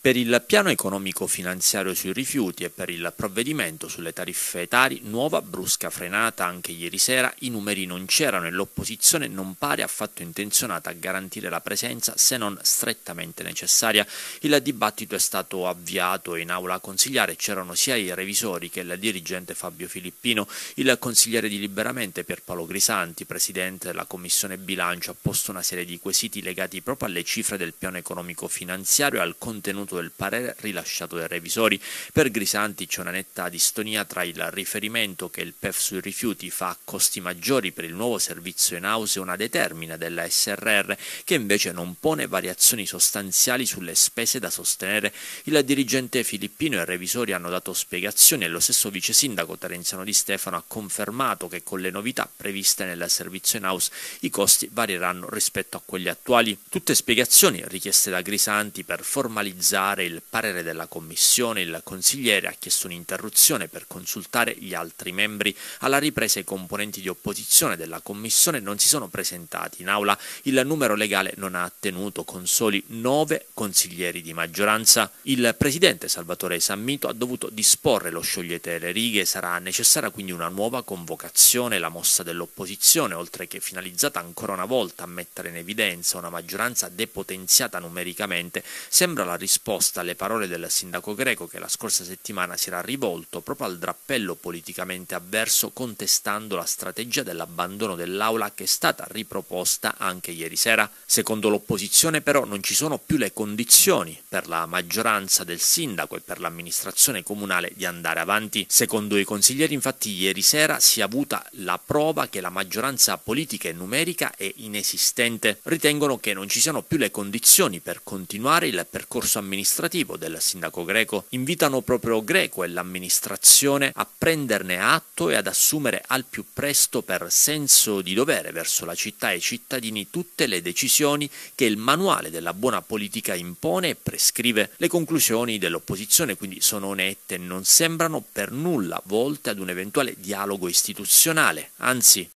Per il piano economico-finanziario sui rifiuti e per il provvedimento sulle tariffe etari, nuova brusca frenata anche ieri sera, i numeri non c'erano e l'opposizione non pare affatto intenzionata a garantire la presenza se non strettamente necessaria. Il dibattito è stato avviato e in aula consigliare c'erano sia i revisori che il dirigente Fabio Filippino. Il consigliere di Liberamente Pierpaolo Grisanti, presidente della Commissione Bilancio, ha posto una serie di quesiti legati proprio alle cifre del piano economico-finanziario e al contenuto del parere rilasciato dai revisori. Per Grisanti c'è una netta distonia tra il riferimento che il PEF sui rifiuti fa a costi maggiori per il nuovo servizio in house e una determina della SRR che invece non pone variazioni sostanziali sulle spese da sostenere. Il dirigente Filippino e i revisori hanno dato spiegazioni e lo stesso vice sindaco Terenziano Di Stefano ha confermato che con le novità previste nel servizio in house i costi varieranno rispetto a quelli attuali. Tutte spiegazioni richieste da Grisanti per formalizzare il parere della commissione. Il consigliere ha chiesto un'interruzione per consultare gli altri membri. Alla ripresa i componenti di opposizione della commissione non si sono presentati in aula. Il numero legale non ha tenuto con soli 9 consiglieri di maggioranza. Il presidente Salvatore Sammito ha dovuto disporre lo sciogliete le righe. Sarà necessaria quindi una nuova convocazione. La mossa dell'opposizione, oltre che finalizzata ancora una volta a mettere in evidenza una maggioranza depotenziata numericamente, sembra la risposta alle parole del sindaco Greco che la scorsa settimana si era rivolto proprio al drappello politicamente avverso contestando la strategia dell'abbandono dell'aula che è stata riproposta anche ieri sera. Secondo l'opposizione però non ci sono più le condizioni per la maggioranza del sindaco e per l'amministrazione comunale di andare avanti. Secondo i consiglieri infatti ieri sera si è avuta la prova che la maggioranza politica e numerica è inesistente. Ritengono che non ci siano più le condizioni per continuare il percorso amministrativo del sindaco Greco. Invitano proprio Greco e l'amministrazione a prenderne atto e ad assumere al più presto per senso di dovere verso la città e i cittadini tutte le decisioni che il manuale della buona politica impone e prescrive. Le conclusioni dell'opposizione quindi sono nette e non sembrano per nulla volte ad un eventuale dialogo istituzionale, anzi